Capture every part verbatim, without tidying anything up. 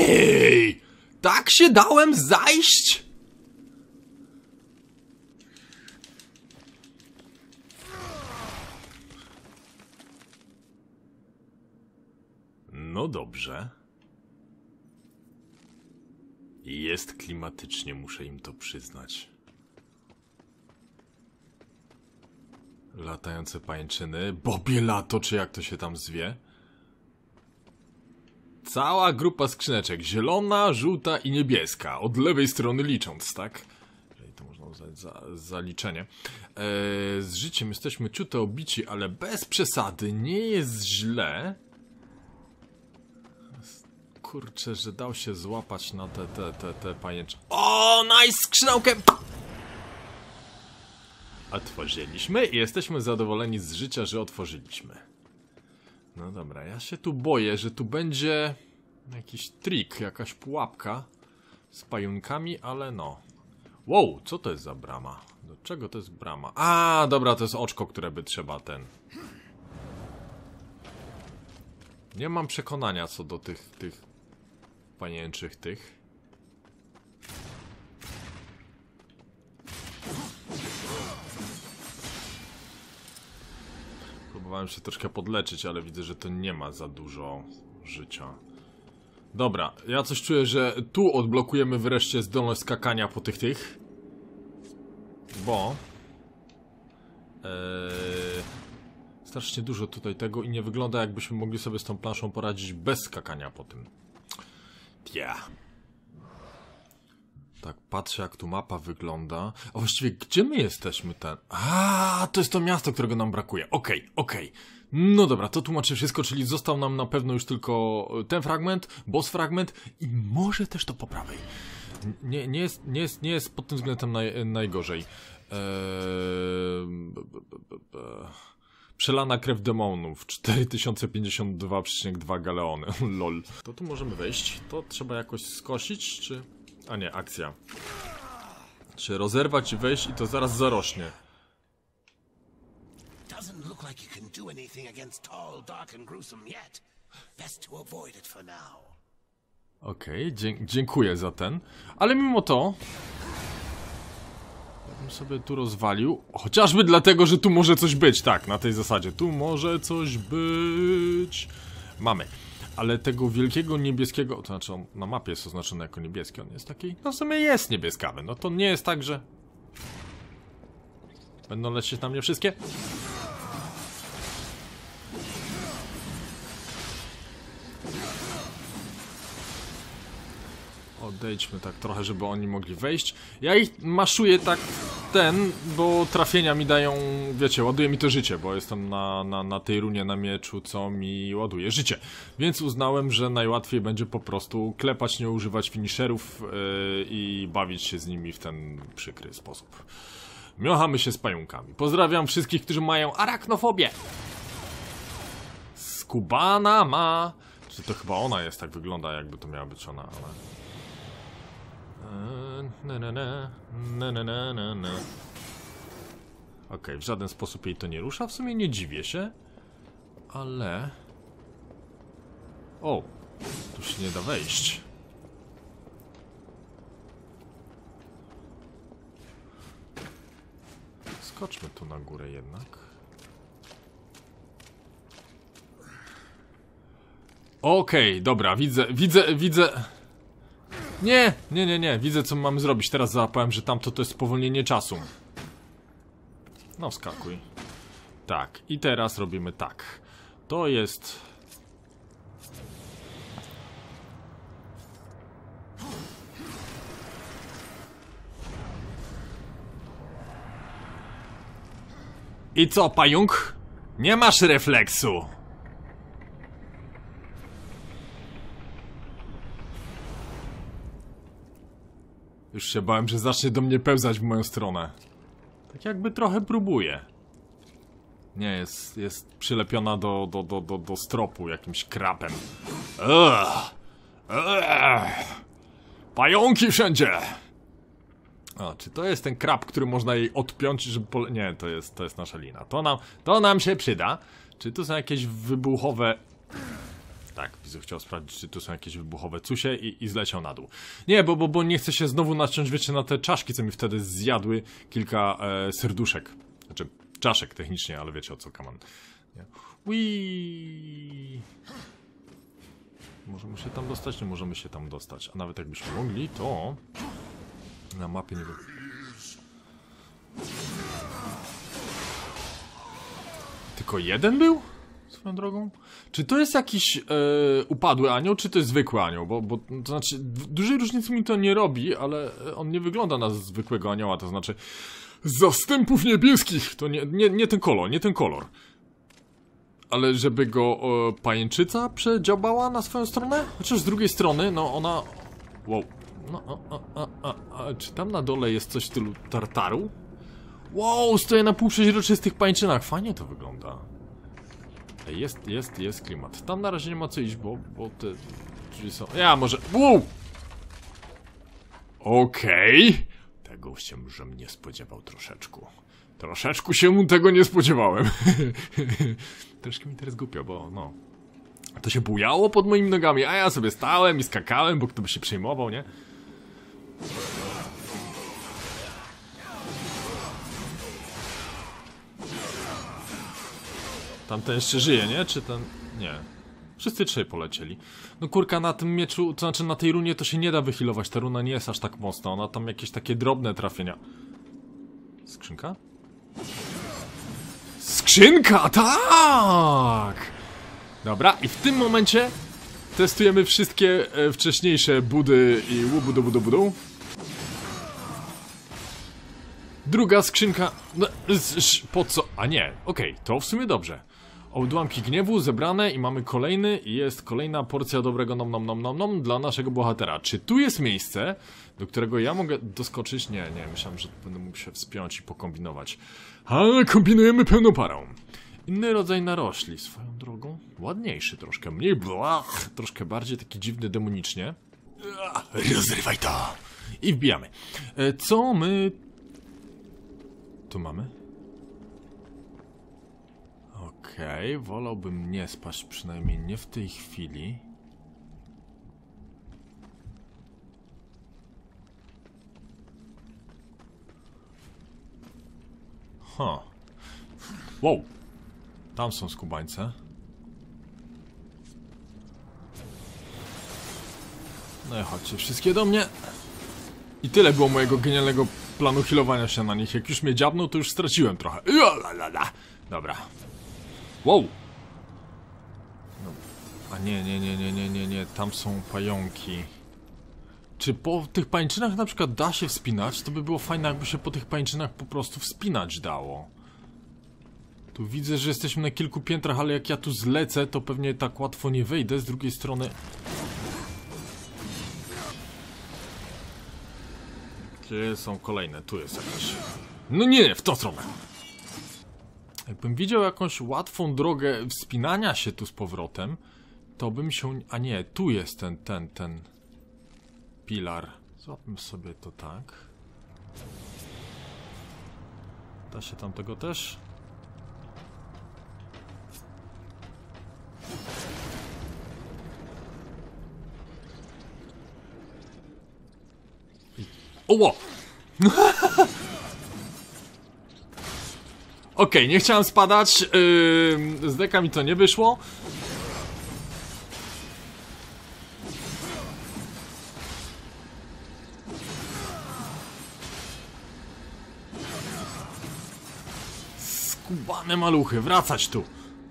Ej! Tak się dałem zajść? No dobrze. Jest klimatycznie, muszę im to przyznać. Latające pajęczyny, bobie lato, czy jak to się tam zwie. Cała grupa skrzyneczek, zielona, żółta i niebieska, od lewej strony licząc, tak? Jeżeli to można uznać za zaliczenie. Eee, z życiem jesteśmy ciute obici, ale bez przesady, nie jest źle. Kurczę, że dał się złapać na te, te, te, te pajęcze. O, nice, skrzynałkę! Otworzyliśmy i jesteśmy zadowoleni z życia, że otworzyliśmy. No dobra, ja się tu boję, że tu będzie jakiś trik, jakaś pułapka z pajunkami, ale no. Wow, co to jest za brama? Do czego to jest brama? A, dobra, to jest oczko, które by trzeba ten... Nie mam przekonania co do tych, tych pajęczych tych. Próbowałem się troszkę podleczyć, ale widzę, że to nie ma za dużo życia. Dobra, ja coś czuję, że tu odblokujemy wreszcie zdolność skakania po tych tych. Bo... Eee, strasznie dużo tutaj tego i nie wygląda, jakbyśmy mogli sobie z tą planszą poradzić bez skakania po tym. Yeah. Tak, patrzę jak tu mapa wygląda. A właściwie gdzie my jesteśmy ten? A, to jest to miasto, którego nam brakuje. Okej, okay, okej. Okay. No dobra, to tłumaczy wszystko, czyli został nam na pewno już tylko ten fragment, boss fragment i może też to po prawej. Nie, nie, jest, nie, jest, nie jest pod tym względem naj, najgorzej. Eee... Przelana krew demonów, cztery tysiące pięćdziesiąt dwa przecinek dwa galeony, lol. To tu możemy wejść, to trzeba jakoś skosić, czy... A nie, akcja. Czy rozerwać i wejść i to zaraz zarośnie. Okej, okay, dziękuję za ten. Ale mimo to... Ja bym sobie tu rozwalił. Chociażby dlatego, że tu może coś być. Tak, na tej zasadzie. Tu może coś być. Mamy. Ale tego wielkiego niebieskiego... To znaczy on na mapie jest oznaczony jako niebieski. On jest taki... No w sumie jest niebieskawy. No to nie jest tak, że... Będą lecieć na mnie wszystkie? Odejdźmy tak trochę, żeby oni mogli wejść. Ja ich maszuję tak ten, bo trafienia mi dają, wiecie, ładuje mi to życie, bo jestem na, na, na tej runie na mieczu, co mi ładuje życie. Więc uznałem, że najłatwiej będzie po prostu klepać, nie używać finisherów yy, i bawić się z nimi w ten przykry sposób. Miochamy się z pajunkami. Pozdrawiam wszystkich, którzy mają arachnofobię. Skubana ma... Czy to chyba ona jest, tak wygląda, jakby to miała być ona, ale... Na, na, na, na, na, na, na, na. Okej, okay, w żaden sposób jej to nie rusza. W sumie nie dziwię się. Ale... O! Tu się nie da wejść. Skoczmy tu na górę jednak. Okej, okay, dobra, widzę, widzę, widzę... Nie, nie, nie, nie, widzę co mamy zrobić. Teraz załapałem, że tamto to jest spowolnienie czasu. No, skakuj. Tak, i teraz robimy tak. To jest... I co, pająk? Nie masz refleksu. Już się bałem, że zacznie do mnie pełzać w moją stronę. Tak jakby trochę próbuje. Nie, jest, jest przylepiona do, do, do, do, do stropu jakimś krapem. Ugh. Ugh. Pająki wszędzie! O, czy to jest ten krab, który można jej odpiąć, żeby pole... Nie, to jest, to jest nasza lina. To nam, to nam się przyda. Czy tu są jakieś wybuchowe Tak, Wizu chciał sprawdzić, czy tu są jakieś wybuchowe cusie i, i zleciał na dół. Nie, bo, bo, bo nie chcę się znowu naciąć, wiecie, na te czaszki, co mi wtedy zjadły kilka e, serduszek. Znaczy, czaszek technicznie, ale wiecie o co, kaman. Wii. Możemy się tam dostać? Nie możemy się tam dostać. A nawet jakbyśmy mogli, to... Na mapie nie wiem. Tylko jeden był? Swoją drogą? Czy to jest jakiś e, upadły anioł, czy to jest zwykły anioł? Bo, bo to znaczy, dużej różnicy mi to nie robi, ale on nie wygląda na zwykłego anioła, to znaczy zastępów niebieskich, to nie, nie, nie ten kolor, nie ten kolor. Ale żeby go e, pajęczyca przedziałbała na swoją stronę? Chociaż z drugiej strony, no ona... Wow. No, a, a, a, a, a, czy tam na dole jest coś w stylu tartaru? Wow, stoję na półprzeźroczystych pańczynach. Fajnie to wygląda. Ej, jest, jest, jest klimat. Tam na razie nie ma co iść, bo, bo te drzwi są... Ja może... Wow! Okej. Okay. Tego się żem nie spodziewał troszeczkę. Troszeczkę się tego nie spodziewałem. Troszkę mi teraz głupio, bo no... To się bujało pod moimi nogami, a ja sobie stałem i skakałem, bo kto by się przejmował, nie? Tamten jeszcze żyje, nie? Czy ten... Nie. Wszyscy trzej polecieli. No kurka, na tym mieczu, to znaczy na tej runie to się nie da wyhealować. Ta runa nie jest aż tak mocna. Ona tam jakieś takie drobne trafienia. Skrzynka? Skrzynka! Tak! Dobra, i w tym momencie testujemy wszystkie e, wcześniejsze budy i łubu do budu budu. Druga skrzynka... No, po co? A nie, okej, okay, to w sumie dobrze. Odłamki gniewu zebrane i mamy kolejny i jest kolejna porcja dobrego nom nom nom nom nom dla naszego bohatera. Czy tu jest miejsce, do którego ja mogę doskoczyć? Nie, nie, myślałem, że będę mógł się wspiąć i pokombinować. Ale kombinujemy pełną parą. Inny rodzaj narośli, swoją drogą. Ładniejszy troszkę, mniej blach, troszkę bardziej taki dziwny demonicznie. Rozrywaj to! I wbijamy. E, co my... tu mamy? Okej, okay, wolałbym nie spać, przynajmniej nie w tej chwili. Huh. Wow! Tam są skubańce. No i chodźcie wszystkie do mnie. I tyle było mojego genialnego planu healowania się na nich. Jak już mnie dziabnął, to już straciłem trochę. Dobra. Wow! No. A nie, nie, nie, nie, nie, nie, nie. Tam są pająki. Czy po tych pańczynach na przykład da się wspinać? To by było fajne, jakby się po tych pańczynach po prostu wspinać dało. Tu widzę, że jesteśmy na kilku piętrach, ale jak ja tu zlecę, to pewnie tak łatwo nie wejdę. Z drugiej strony... Gdzie są kolejne? Tu jest jakaś... No nie, nie, w tą stronę. Jakbym widział jakąś łatwą drogę wspinania się tu z powrotem, to bym się... A nie, tu jest ten, ten, ten... pilar. Złapmy sobie to tak. Da się tam tego też? Oło! Okej, okay, nie chciałem spadać. Yy, z deka mi to nie wyszło. Skubane maluchy, wracać tu.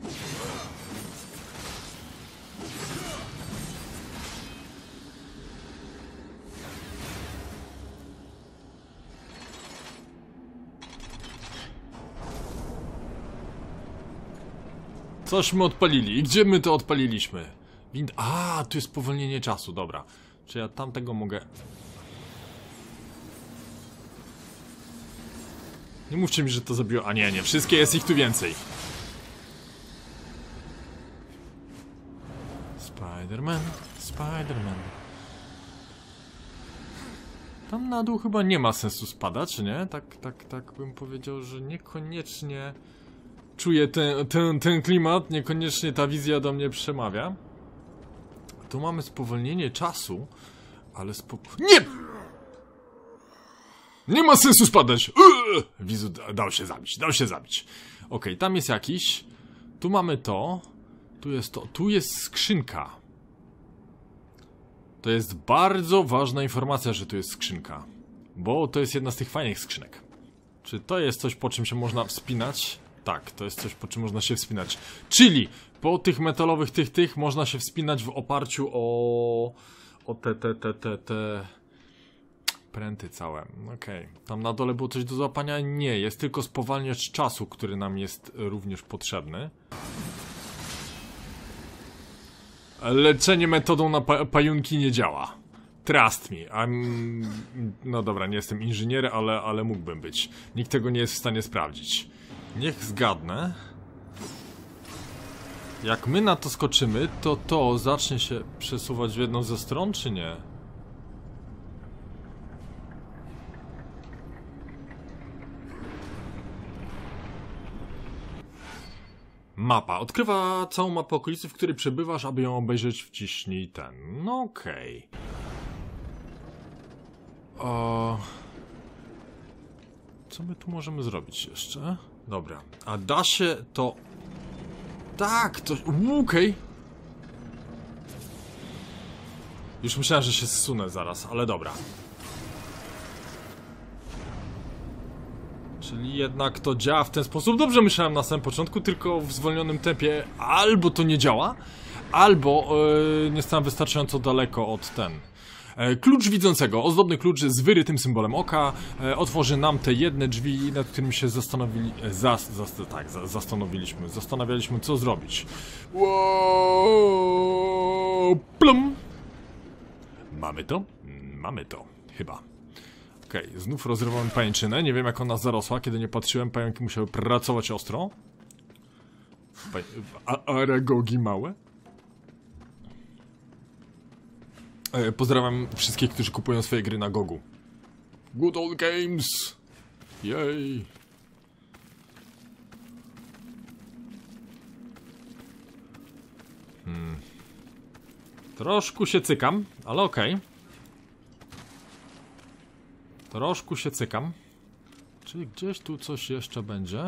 Cośmy odpalili. I gdzie my to odpaliliśmy? Wind... A, tu jest spowolnienie czasu, dobra. Czy ja tamtego mogę... Nie mówcie mi, że to zabiło... A nie, nie, wszystkie, jest ich tu więcej. Spider-Man, Spider-Man. Tam na dół chyba nie ma sensu spadać, czy nie? Tak, tak, tak bym powiedział, że niekoniecznie... Czuję ten, ten, ten klimat, niekoniecznie ta wizja do mnie przemawia. tu mamy spowolnienie czasu, ale spo... Nie! Nie ma sensu spadać! Uuu! Wizu dał się zabić, dał się zabić. Okej, okay, tam jest jakiś. Tu mamy to. Tu jest to. Tu jest skrzynka. To jest bardzo ważna informacja, że tu jest skrzynka. Bo to jest jedna z tych fajnych skrzynek. Czy to jest coś, po czym się można wspinać? Tak, to jest coś, po czym można się wspinać. Czyli po tych metalowych tych, tych można się wspinać w oparciu o... O te, te, te, te, te... pręty całe. Okej. Okay. Tam na dole było coś do złapania? Nie, jest tylko spowalniacz czasu, który nam jest również potrzebny. Leczenie metodą na pa pająki nie działa. Trust me. I'm... No dobra, nie jestem inżynierem, ale, ale mógłbym być. Nikt tego nie jest w stanie sprawdzić. Niech zgadnę. Jak my na to skoczymy, to to zacznie się przesuwać w jedną ze stron, czy nie? Mapa. Odkrywa całą mapę okolicy, w której przebywasz, aby ją obejrzeć, wciśnij ten. No okej. Okay. O... Co my tu możemy zrobić jeszcze? Dobra. A da się to... Tak, to... Okej. Okay. Już myślałem, że się zsunę zaraz, ale dobra. Czyli jednak to działa w ten sposób. Dobrze myślałem na samym początku, tylko w zwolnionym tempie albo to nie działa, albo yy, nie stałem wystarczająco daleko od ten. E, klucz widzącego, ozdobny klucz z wyrytym symbolem oka, e, otworzy nam te jedne drzwi, nad którymi się zastanowili, e, zas, zas, tak, za, zastanowiliśmy, zastanawialiśmy, co zrobić. Wow, plum. Mamy to? Mamy to, chyba. Okej, okay, znów rozrywamy pajęczynę. Nie wiem, jak ona zarosła. Kiedy nie patrzyłem, pająki musiały pracować ostro. Paj... A aragogi małe. E, pozdrawiam wszystkich, którzy kupują swoje gry na Gogu. Good old games! Jej! Hmm. Troszkę się cykam, ale okej. Okay. Troszkę się cykam. Czy gdzieś tu coś jeszcze będzie?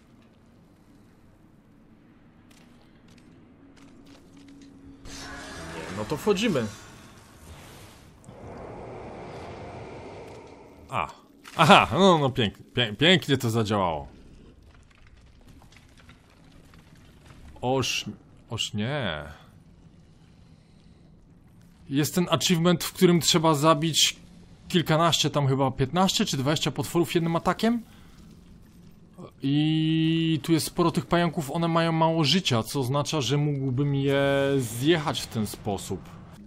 Nie, no to wchodzimy. A. Aha, no, no pięknie, pię pięknie to zadziałało. Oż... Oż nie. Jest ten achievement, w którym trzeba zabić kilkanaście, tam chyba piętnaście czy dwadzieścia potworów jednym atakiem. I tu jest sporo tych pająków, one mają mało życia, co oznacza, że mógłbym je zjechać w ten sposób.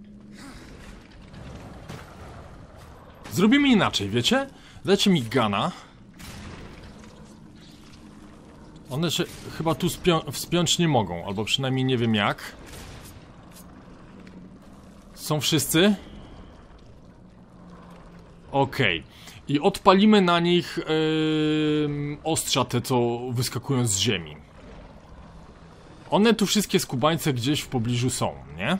Zrobimy inaczej, wiecie? Dajcie mi gana. One się chyba tu wspiąć nie mogą, albo przynajmniej nie wiem jak. Są wszyscy? Okej. Okay. I odpalimy na nich yy, ostrza te, co wyskakują z ziemi. One tu wszystkie skubańce gdzieś w pobliżu są, nie?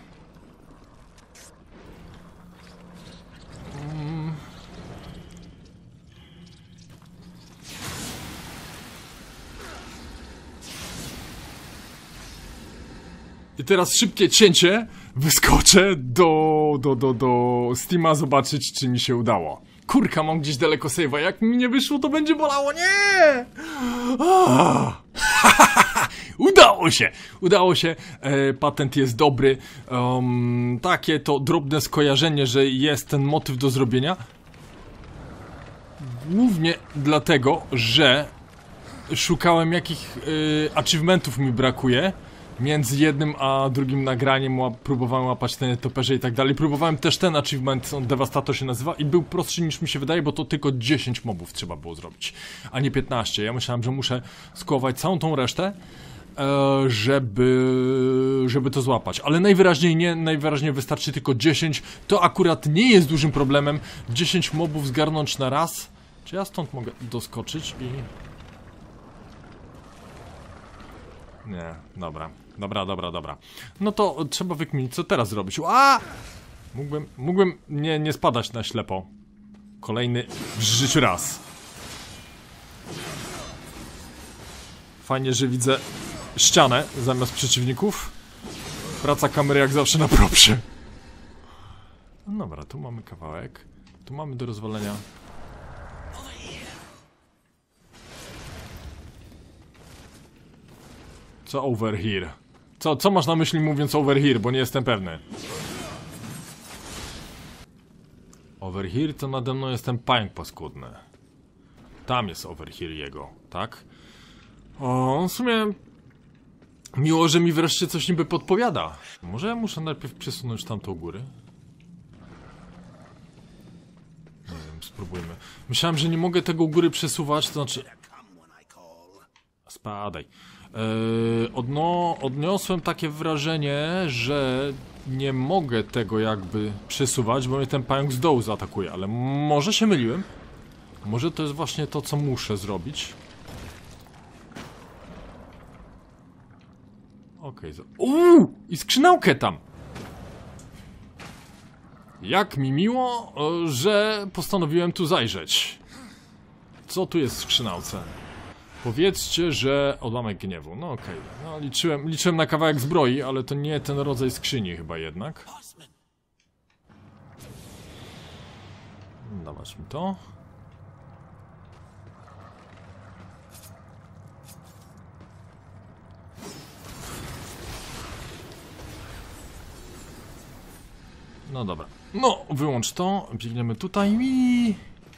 Mm. I teraz szybkie cięcie. Wyskoczę do, do, do, do Steama zobaczyć, czy mi się udało. Kurka, mam gdzieś daleko save'a. Jak mi nie wyszło, to będzie bolało. Nie! Udało się! Udało się. E, patent jest dobry. Um, takie to drobne skojarzenie, że jest ten motyw do zrobienia. Głównie dlatego, że szukałem jakich y, achievementów mi brakuje. Między jednym a drugim nagraniem łap, próbowałem łapać te nietoperze i tak dalej. Próbowałem też ten achievement, on Devastator się nazywa i był prostszy niż mi się wydaje, bo to tylko dziesięć mobów trzeba było zrobić, a nie piętnaście. Ja myślałem, że muszę skołować całą tą resztę, e, żeby, żeby to złapać. Ale najwyraźniej nie, najwyraźniej wystarczy tylko dziesięć. To akurat nie jest dużym problemem. dziesięć mobów zgarnąć na raz. Czy ja stąd mogę doskoczyć i... Nie, dobra. Dobra, dobra, dobra. No to trzeba wykminić, co teraz zrobić. A! Mógłbym, mógłbym nie, nie spadać na ślepo. Kolejny w życiu raz. Fajnie, że widzę ścianę zamiast przeciwników. Praca kamery jak zawsze na propsie. No dobra, tu mamy kawałek. Tu mamy do rozwalenia. Co over here? Co, co masz na myśli mówiąc over here, bo nie jestem pewny. Over here to nade mną jest ten pająk paskudny. Tam jest over here jego, tak? O, w sumie... Miło, że mi wreszcie coś niby podpowiada. Może ja muszę najpierw przesunąć tamtą górę? Nie wiem, spróbujmy. Myślałem, że nie mogę tego u góry przesuwać, to znaczy... Spadaj. Yy, odno odniosłem takie wrażenie, że nie mogę tego jakby przesuwać, bo mnie ten pająk z dołu zaatakuje, ale może się myliłem. Może to jest właśnie to, co muszę zrobić. Okej, okay, uuu! I skrzynałkę tam! Jak mi miło, że postanowiłem tu zajrzeć. Co tu jest w skrzynałce? Powiedzcie, że odłamek gniewu. No okej, okay. No liczyłem, liczyłem na kawałek zbroi, ale to nie ten rodzaj skrzyni chyba jednak. Dawać mi to. No dobra. No, wyłącz to. Biegniemy tutaj i...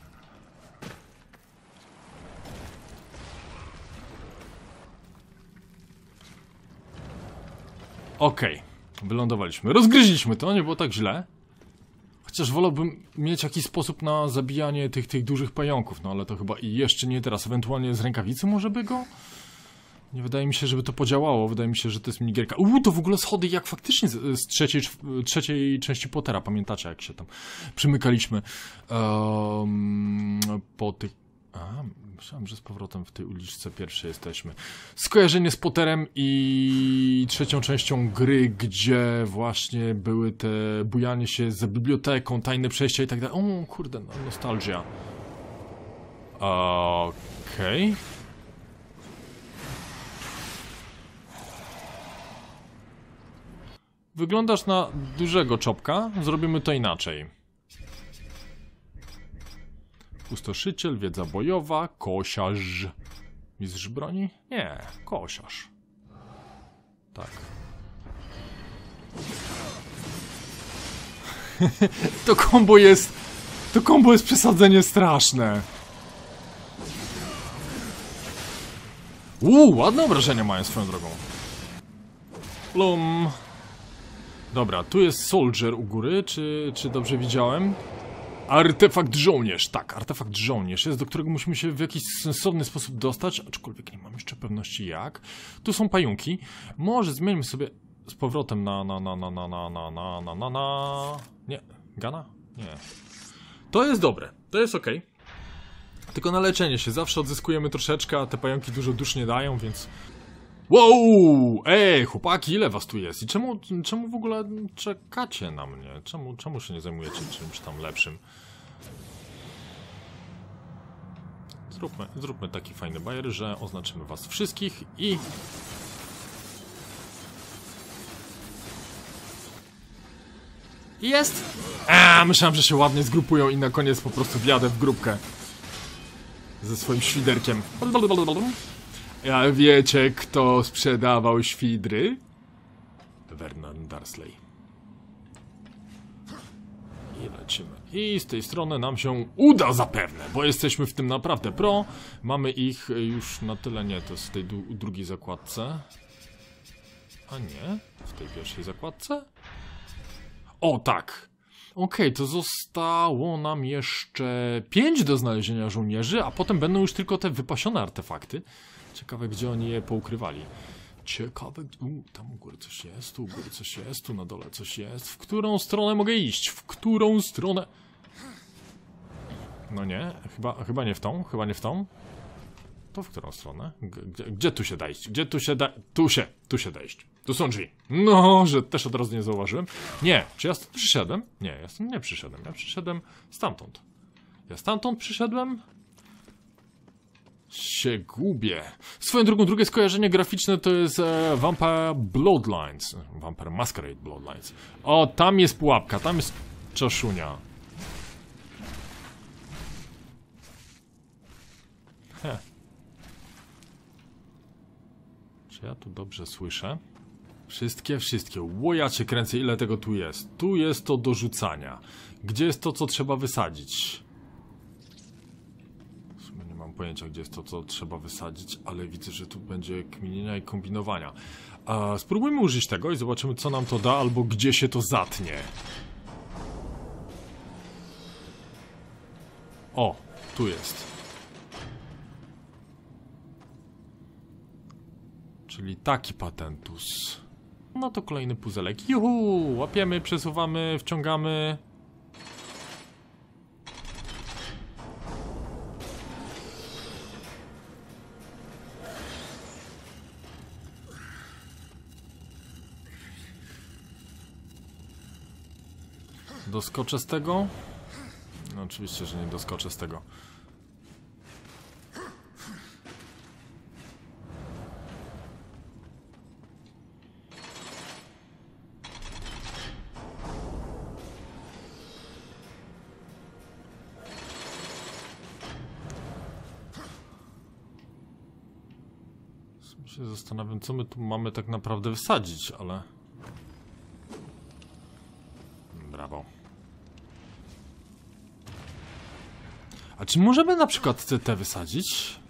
Okej. Okay. Wylądowaliśmy. Rozgryźliśmy to, nie było tak źle. Chociaż wolałbym mieć jakiś sposób na zabijanie tych, tych dużych pająków, no ale to chyba i jeszcze nie teraz. Ewentualnie z rękawicy może by go? Nie wydaje mi się, żeby to podziałało. Wydaje mi się, że to jest minigierka. Uuu, to w ogóle schody jak faktycznie z, z trzeciej, trzeciej części Pottera. Pamiętacie, jak się tam przymykaliśmy um, po tych... A, myślałem, że z powrotem w tej uliczce pierwszej jesteśmy. Skojarzenie z Potterem i trzecią częścią gry, gdzie właśnie były te bujanie się za biblioteką, tajne przejścia i tak dalej. O kurde, no, nostalgia. Okej. Okay. Wyglądasz na dużego czopka, zrobimy to inaczej. Pustoszyciel, wiedza bojowa, kosiarz. Mistrz broni? Nie, kosiarz. Tak. To kombo jest... To kombo jest przesadzenie straszne. Uuu, ładne obrażenia mają swoją drogą. Plum. Dobra, tu jest soldier u góry, czy, czy dobrze widziałem? Artefakt żołnierz, tak, artefakt żołnierz jest, do którego musimy się w jakiś sensowny sposób dostać, aczkolwiek nie mam jeszcze pewności jak. Tu są pająki, może zmieńmy sobie z powrotem na, na, na, na, na, na, na, na, na, na, na... Nie, Gana? Nie. To jest dobre, to jest ok. Tylko na leczenie się zawsze odzyskujemy troszeczkę, a te pająki dużo dusz nie dają, więc... Wow! Ej, chłopaki, ile was tu jest? I czemu, czemu w ogóle czekacie na mnie? Czemu, czemu się nie zajmujecie czymś tam lepszym? Zróbmy, zróbmy taki fajny bajer, że oznaczymy was wszystkich i... Jest! A, myślałem, że się ładnie zgrupują i na koniec po prostu wjadę w grupkę. Ze swoim świderkiem. A wiecie, kto sprzedawał świdry? Vernon Dursley. I lecimy. I z tej strony nam się uda zapewne, bo jesteśmy w tym naprawdę pro. Mamy ich już na tyle, nie, to jest w tej drugiej zakładce. A nie? W tej pierwszej zakładce? O, tak. Okej, okay, to zostało nam jeszcze pięć do znalezienia żołnierzy, a potem będą już tylko te wypasione artefakty. Ciekawe, gdzie oni je poukrywali. Ciekawe... U, tam u góry coś jest, tu u góry coś jest, tu na dole coś jest. W którą stronę mogę iść? W którą stronę? No nie, chyba, chyba nie w tą, chyba nie w tą. To w którą stronę? Gdzie, gdzie tu się dajść? Gdzie tu się da... Tu się, tu się dajść. Tu są drzwi. No, że też od razu nie zauważyłem. Nie, czy ja stąd przyszedłem? Nie, ja stąd nie przyszedłem. Ja przyszedłem stamtąd. Ja stamtąd przyszedłem? Się gubię. Swoją drugą, drugie skojarzenie graficzne to jest e, Vampire Bloodlines. Vampire Masquerade Bloodlines. O, tam jest pułapka, tam jest czaszunia. He. Czy ja tu dobrze słyszę? Wszystkie, wszystkie. Ło, ja cię kręcę, ile tego tu jest. Tu jest to do rzucania. Gdzie jest to, co trzeba wysadzić? W sumie nie mam pojęcia, gdzie jest to, co trzeba wysadzić, ale widzę, że tu będzie kminienia i kombinowania. A spróbujmy użyć tego i zobaczymy, co nam to da, albo gdzie się to zatnie. O, tu jest. Czyli taki patentus. No to kolejny puzelek. Juhu! Łapiemy, przesuwamy, wciągamy. Doskoczę z tego? No oczywiście, że nie doskoczę z tego. Się zastanawiam, co my tu mamy tak naprawdę wsadzić, ale... Brawo. A czy możemy na przykład C T wysadzić?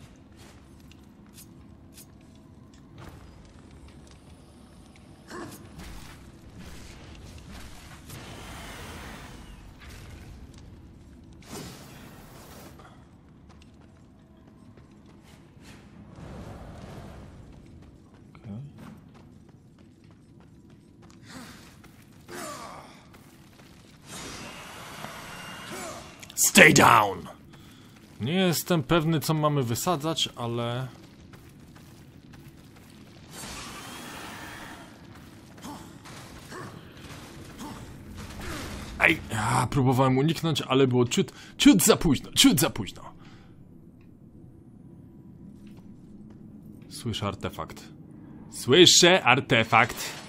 Stay down! Nie jestem pewny, co mamy wysadzać, ale... Ej, ja próbowałem uniknąć, ale było ciut, ciut za późno, ciut za późno. Słyszę artefakt. Słyszę artefakt.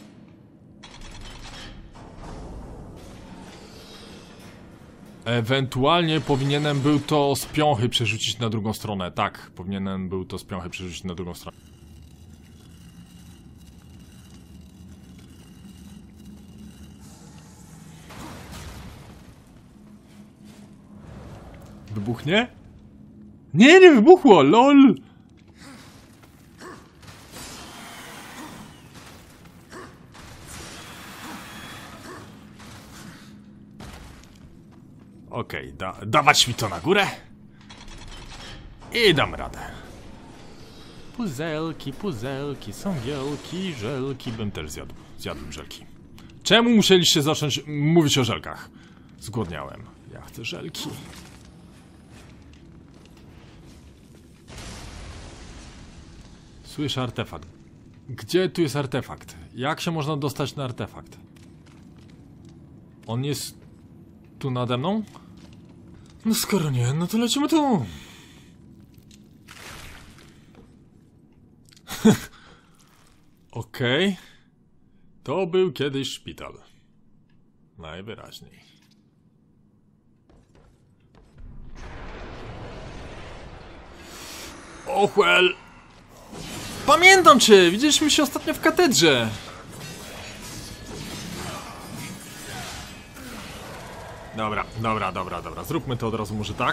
Ewentualnie powinienem był to z piąchy przerzucić na drugą stronę. Tak, powinienem był to z piąchy przerzucić na drugą stronę. Wybuchnie? Nie, nie wybuchło, lol! Okej, okay, da, dawać mi to na górę i dam radę. Puzelki, puzelki, są wielki, żelki. Bym też zjadł, zjadł żelki. Czemu musieliście zacząć mówić o żelkach? Zgłodniałem. Ja chcę żelki. Słyszę artefakt. Gdzie tu jest artefakt? Jak się można dostać na artefakt? On jest tu nade mną? No skoro nie, no to lecimy tu. Okej. Okay. To był kiedyś szpital. Najwyraźniej. Och, well. Pamiętam cię! Widzieliśmy się ostatnio w katedrze. Dobra, dobra, dobra, dobra. Zróbmy to od razu może tak.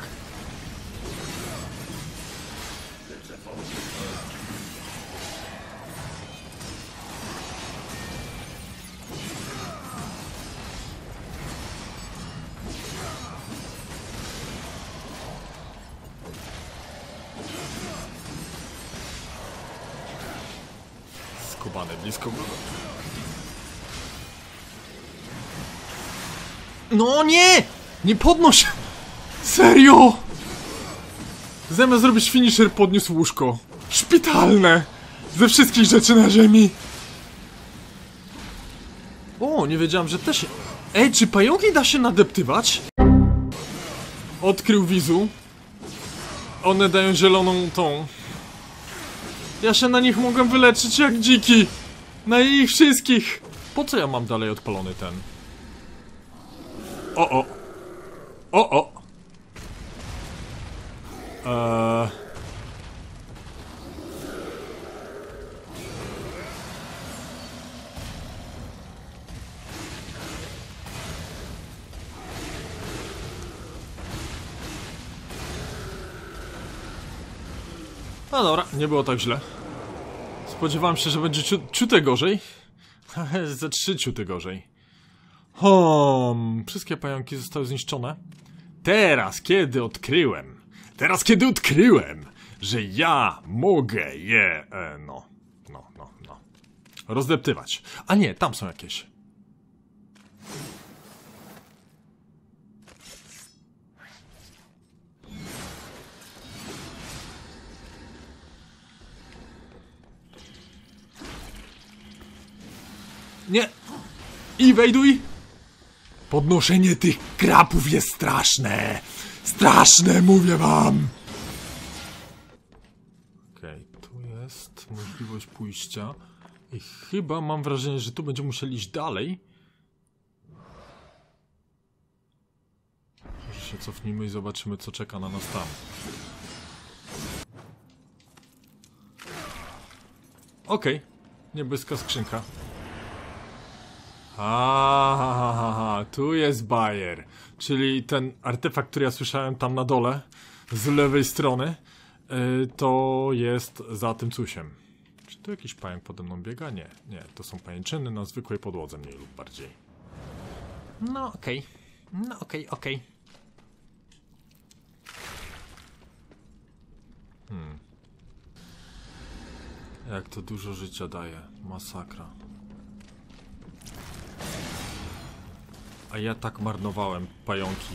Skubany blisko. No nie! Nie podnoś! Serio! Zamiast zrobić finisher, podniósł łóżko. Szpitalne! Ze wszystkich rzeczy na ziemi. O, nie wiedziałem, że też... Ej, czy pająki da się nadeptywać? Odkrył Wizu. One dają zieloną tą... Ja się na nich mogłem wyleczyć jak dziki. Na ich wszystkich. Po co ja mam dalej odpalony ten? O, o. O, o. Eee... No dobra, nie było tak źle. Spodziewałem się, że będzie ciu ciute gorzej. Ze trzy ciuty gorzej. Hom, wszystkie pająki zostały zniszczone. Teraz, kiedy odkryłem, teraz, kiedy odkryłem, że ja mogę je, e, no, no, no, no, rozdeptywać. A nie, tam są jakieś. Nie! I wejduj! Podnoszenie tych krapów jest straszne! Straszne, mówię wam! Okej, okay, tu jest możliwość pójścia. I chyba mam wrażenie, że tu będziemy musieli iść dalej. Może się cofnijmy i zobaczymy, co czeka na nas tam. Okej, okay. Niebieska skrzynka. Aha, tu jest Bayer, czyli ten artefakt, który ja słyszałem tam na dole, z lewej strony, yy, to jest za tym cusiem. Czy tu jakiś pająk pode mną biega? Nie, nie, to są pajęczyny na zwykłej podłodze, mniej lub bardziej. No okej, okay. no okej, okay, okej. Okay. Hmm. Jak to dużo życia daje, masakra. A ja tak marnowałem pająki.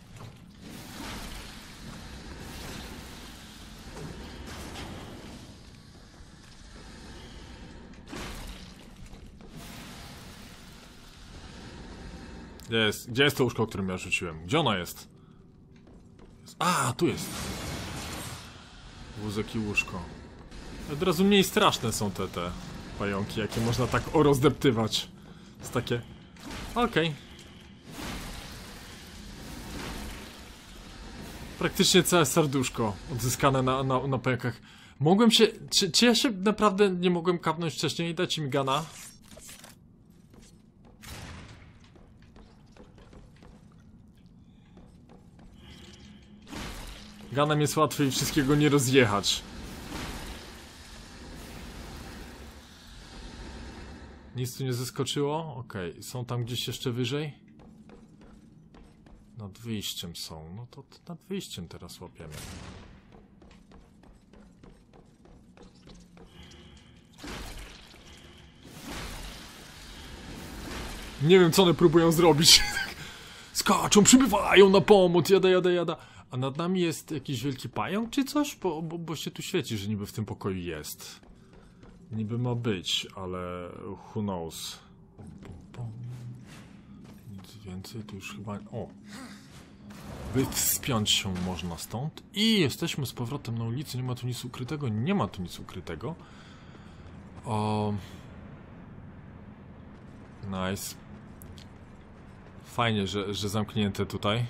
Gdzie jest? Gdzie jest to łóżko, o którym ja rzuciłem? Gdzie ono jest? A, tu jest. Wózek i łóżko. Od razu mniej straszne są te, te pająki, jakie można tak o rozdeptywać. Jest takie... Okej. Okay. Praktycznie całe serduszko odzyskane na, na, na pająkach. Mogłem się... Czy, czy ja się naprawdę nie mogłem kapnąć wcześniej? Dajcie mi gana. Ganem jest łatwiej wszystkiego nie rozjechać. Nic tu nie zeskoczyło? Okej, okay. Są tam gdzieś jeszcze wyżej? Nad wyjściem są. No to nad wyjściem teraz łapiemy. Nie wiem, co one próbują zrobić. Skaczą, przybywają na pomoc, jada, jada, jada. A nad nami jest jakiś wielki pająk czy coś? Bo, bo, bo się tu świeci, że niby w tym pokoju jest. Niby ma być, ale who knows. Nic więcej tu już chyba... O! Wyspiąć się można stąd. I jesteśmy z powrotem na ulicy. Nie ma tu nic ukrytego. Nie ma tu nic ukrytego. O... Nice. Fajnie, że, że zamknięte tutaj.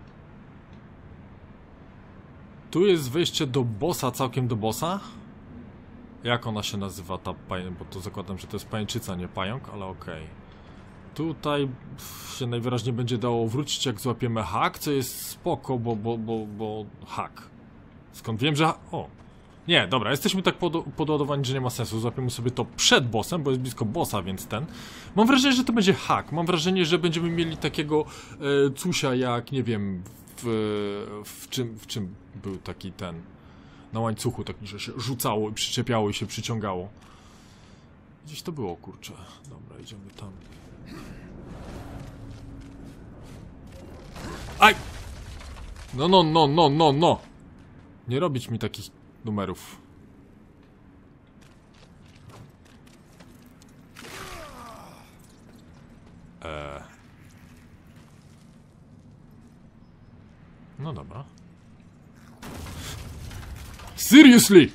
Tu jest wejście do bossa, całkiem do bossa. Jak ona się nazywa ta pająk? Bo to zakładam, że to jest pajęczyca, nie pająk, ale okej. Okay. Tutaj się najwyraźniej będzie dało wrócić, jak złapiemy hak, co jest spoko, bo, bo, bo, bo hak. Skąd wiem, że... O! Nie, dobra, jesteśmy tak pod, podładowani, że nie ma sensu. Złapiemy sobie to przed bossem, bo jest blisko bossa, więc ten. Mam wrażenie, że to będzie hak. Mam wrażenie, że będziemy mieli takiego e, cusia jak, nie wiem, w, w, czym, w czym był taki ten... Na łańcuchu, taki, że się rzucało i przyczepiało i się przyciągało. Gdzieś to było, kurczę. Dobra, idziemy tam. Aj! No, no, no, no, no, no! Nie robić mi takich numerów. Eee. No dobra. Seriously!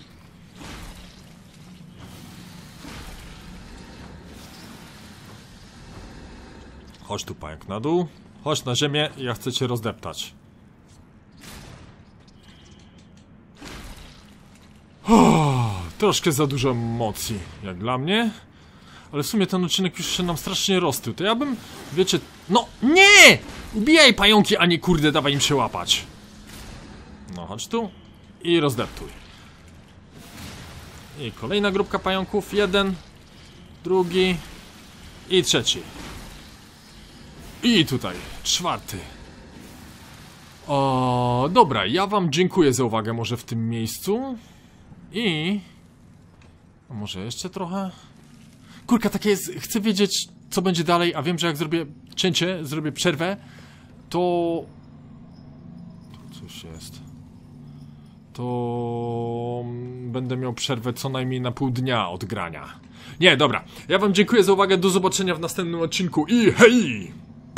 Chodź tu, pająk, na dół. Chodź na ziemię, ja chcę cię rozdeptać. Oh, troszkę za dużo emocji, jak dla mnie. Ale w sumie ten odcinek już się nam strasznie roztył. To ja bym, wiecie... No, nie! Ubijaj pająki, a nie kurde, dawaj im się łapać. No, chodź tu i rozdeptuj. I kolejna grupka pająków. Jeden, drugi i trzeci. I tutaj, czwarty. O, dobra, ja wam dziękuję za uwagę może w tym miejscu. I... A może jeszcze trochę? Kurka, takie jest, chcę wiedzieć, co będzie dalej, a wiem, że jak zrobię cięcie, zrobię przerwę, to... Tu coś jest. To... Będę miał przerwę co najmniej na pół dnia od grania. Nie, dobra. Ja wam dziękuję za uwagę, do zobaczenia w następnym odcinku i hej!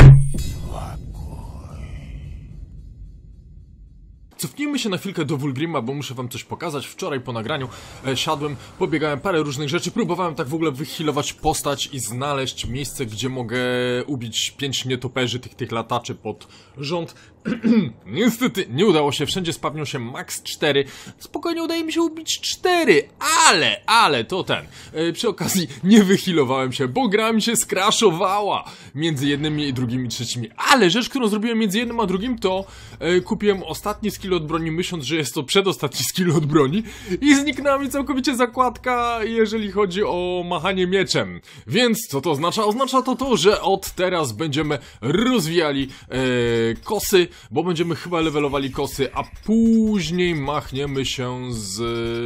Cofnijmy się na chwilkę do Vulgrima, bo muszę wam coś pokazać. Wczoraj po nagraniu e, siadłem, pobiegałem parę różnych rzeczy, próbowałem tak w ogóle wyhealować postać i znaleźć miejsce, gdzie mogę ubić pięć nietoperzy, tych, tych lataczy pod rząd. Niestety nie udało się, wszędzie spawnią się max cztery. Spokojnie udaje mi się ubić cztery, ale, ale to ten. E, przy okazji nie wyhealowałem się, bo gra mi się skraszowała między jednymi i drugimi trzecimi. Ale rzecz, którą zrobiłem między jednym a drugim, to e, kupiłem ostatni skill od broni, myśląc, że jest to przedostatni skill od broni i zniknęła mi całkowicie zakładka, jeżeli chodzi o machanie mieczem. Więc co to oznacza? Oznacza to to, że od teraz będziemy rozwijali e, kosy, bo będziemy chyba levelowali kosy, a później machniemy się z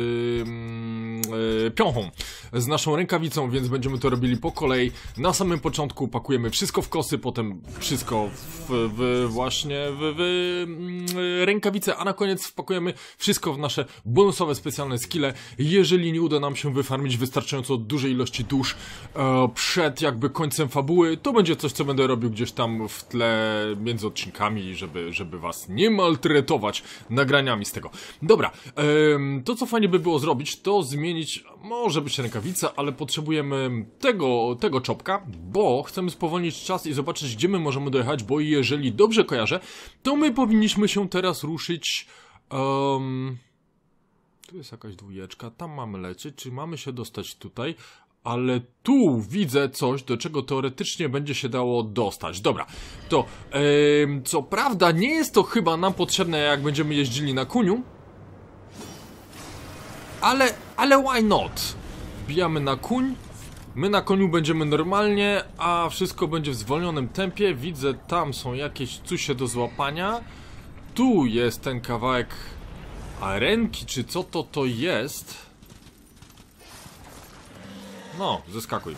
e, piąchą, z naszą rękawicą, więc będziemy to robili po kolei. Na samym początku pakujemy wszystko w kosy, potem wszystko w, w właśnie w, w rękawicę, a na koniec wpakujemy wszystko w nasze bonusowe, specjalne skille. Jeżeli nie uda nam się wyfarmić wystarczająco dużej ilości dusz e, przed jakby końcem fabuły, to będzie coś, co będę robił gdzieś tam w tle między odcinkami, żeby, żeby was nie maltretować nagraniami z tego. Dobra, e, to co fajnie by było zrobić, to zmienić, może być rękawica, ale potrzebujemy tego, tego czopka, bo chcemy spowolnić czas i zobaczyć, gdzie my możemy dojechać, bo jeżeli dobrze kojarzę, to my powinniśmy się teraz ruszyć. Um, tu jest jakaś dwójeczka, tam mamy lecieć, czy mamy się dostać tutaj, ale tu widzę coś, do czego teoretycznie będzie się dało dostać. Dobra, to um, co prawda nie jest to chyba nam potrzebne, jak będziemy jeździli na koniu, ale, ale why not? Wbijamy na koń. My na koniu będziemy normalnie, a wszystko będzie w zwolnionym tempie. Widzę, tam są jakieś cusie do złapania. Tu jest ten kawałek arenki, czy co to to jest? No, zeskakuj.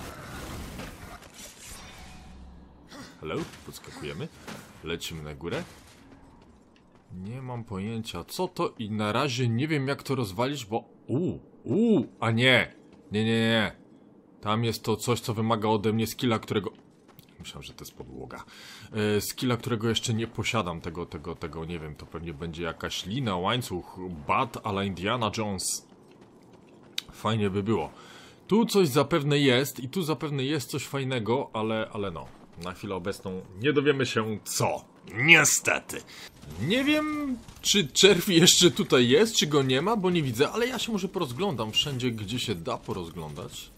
Hello? Podskakujemy. Lecimy na górę. Nie mam pojęcia, co to i na razie nie wiem, jak to rozwalić, bo... Uuu, uuu, a nie! Nie, nie, nie. Tam jest to coś, co wymaga ode mnie skilla, którego... Myślałem, że to jest podłoga. E, skilla, którego jeszcze nie posiadam. Tego, tego, tego, nie wiem, to pewnie będzie jakaś lina, łańcuch, bat a la Indiana Jones. Fajnie by było. Tu coś zapewne jest i tu zapewne jest coś fajnego, ale, ale no. Na chwilę obecną nie dowiemy się co. Niestety. Nie wiem, czy czerw jeszcze tutaj jest, czy go nie ma, bo nie widzę, ale ja się może porozglądam wszędzie, gdzie się da porozglądać.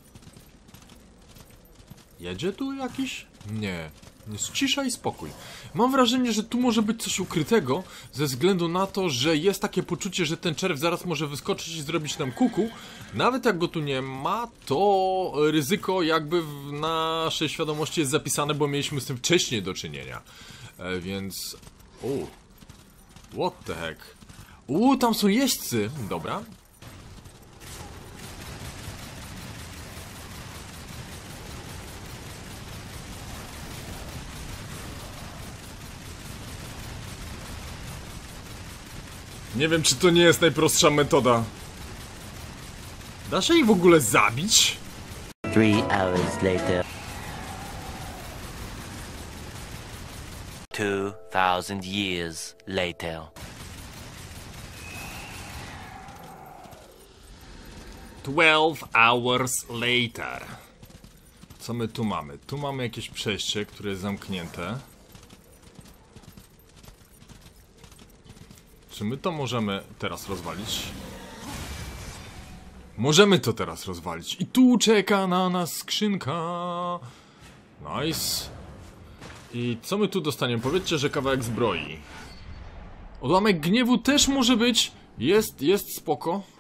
Jedzie tu jakiś? Nie. Jest cisza i spokój. Mam wrażenie, że tu może być coś ukrytego, ze względu na to, że jest takie poczucie, że ten czerw zaraz może wyskoczyć i zrobić nam kuku. Nawet jak go tu nie ma, to ryzyko jakby w naszej świadomości jest zapisane, bo mieliśmy z tym wcześniej do czynienia. E, więc... O. What the heck? U, tam są jeźdźcy. Dobra. Nie wiem, czy to nie jest najprostsza metoda. Da się ich w ogóle zabić? Three hours later. Two thousand years later. Twelve hours later. Co my tu mamy? Tu mamy jakieś przejście, które jest zamknięte. Czy my to możemy teraz rozwalić? Możemy to teraz rozwalić. I tu czeka na nas skrzynka. Nice. I co my tu dostaniemy? Powiedzcie, że kawałek zbroi. Odłamek gniewu też może być. Jest, jest spoko.